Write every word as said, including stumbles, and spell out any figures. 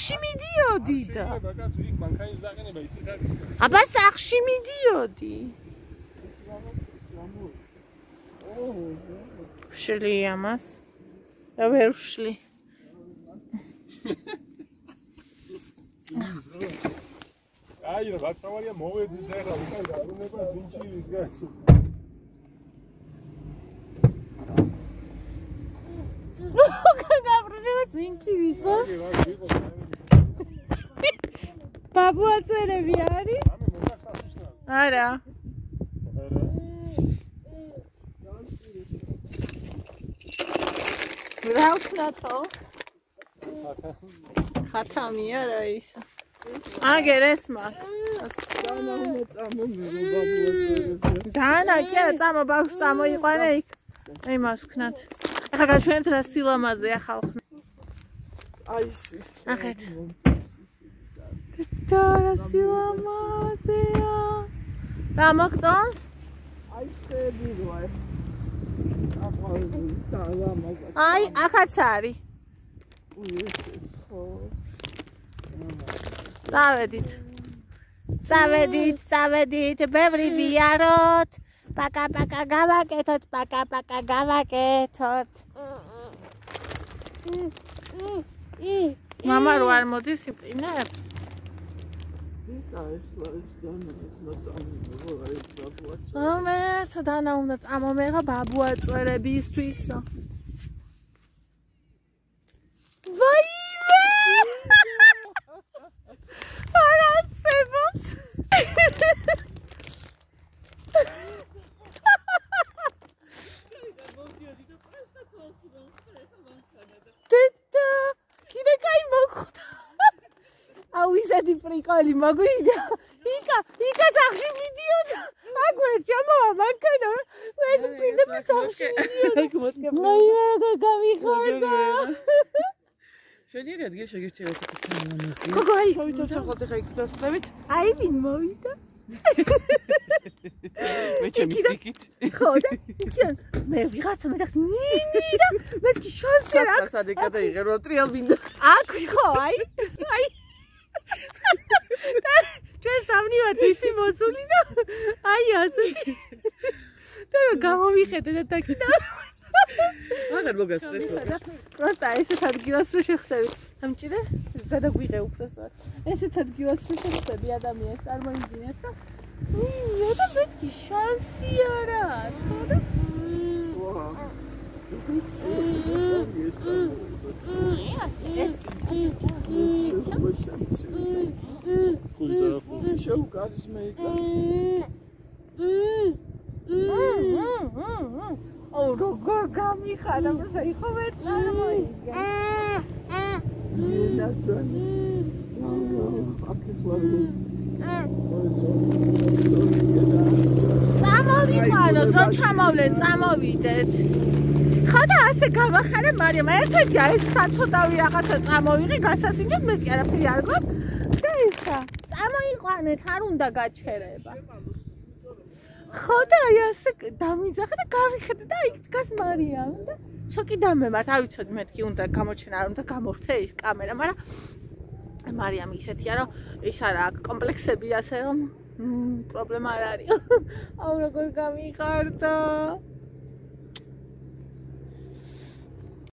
სახლში მიდიოდი და აბა სახლში მიდიოდი ვშლი ამას და ვერ ვშლი აი რა გაცავარია მოვედი და რა უკან გაბრუნება ზინჩირის გასულ უკან გაბრუნება ზინჩირის ხო? ბაბუ აწერები არის? არა რა ვქნათო? ხათამი არა ის აგერ ეს მაგ დანა კი არა წამო ბავშვს წამოიყვანე იქ აი მას ვქნათ ახლა გაჩვენებთ რა სილამაზეა ხალხი აი ისი ახეთ და რა სილამაზეა და მოგწონს აი შედი ვარ აი ახაც არის წავედით წავედით წავედით ბევრი ვიაროთ პაკა პაკა გავაკეთოთ პაკა პაკა გავაკეთოთ მამა რო არ მოდის იწინებს ამე სადანა უნდა წამომეღა ბაბუ აწვერებისთვისო ვაიმე არა წებობს დედა კიდე კაი მოხვდა აუ ისეთი პრიკოლი მოგვიდა იკა იკა სახში მიდიოდა აქ ვერ ჩამოვა მანქანა ეს პირდაპირ სახში მიდიოდა მაია გამიხარდა შენიერი ადგილი შეგირჩევთ ეს გოგო აი ხოვითო შეხოთ ხა იქ დასწრებით აი ვინ მოვიდა მე ჩემი სტიკით ხო და იქიდან მე ვიღაცა მე დახ ნინი და მეთქი შანსი რა სადი გადაიღერო ტრიალ მინდა აქ ხო აი აი ჩვენ სამნი ვართ იცი მოსული და აი ასეთი და გამომიხედე და დაკიდა აღარ მოგასწრეთ პროსტა ესეთ ადგილას რო შეხტები ამჭირე გადაგვიღე უბრალოდ ესეთ ადგილას რო შეხტები ადამიანს წარმოიდგინეთ და ია და მეთქი შანსი არა ხო და აუ როგორ გამიხარა მოსა იყო ვერ წარმოიდგენ წამოვიყვანოთ რომ ჩამოვლენ წამოვიდეთ ხო და ასე გამახარე მარიამ ერთ-ერთი ეს საცოტავი რაღაცა წამოვიღე გასასინჯად მეტი არაფერი არ გვაქვს და ეხა წამოიყვანეთ არ უნდა გაჩერება ხო და აი ასე დამიძახე და გავიხედე და იქ დგას მარიამ და შოკი დამემართ არ ვიცოდი მეთქი უნდა გამოჩენა არ უნდა გამორთე ის კამერა მაგრამ მარიამ ისეთია რომ ის არა აქ კომპლექსები ასე რომ პრობლემა არ არის აუ როგორ გამიყარდა